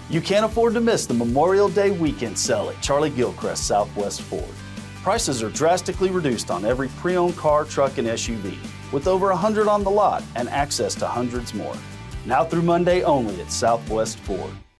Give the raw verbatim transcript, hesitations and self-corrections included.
You can't afford to miss the Memorial Day weekend sale at Charlie Gilchrist Southwest Ford. Prices are drastically reduced on every pre-owned car, truck, and S U V, with over one hundred on the lot and access to hundreds more. Now through Monday only at Southwest Ford.